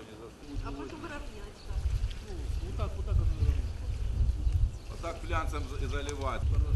не заскучивать. А потом равнять. Вот так оно и равно. Вот так глянцем и заливать.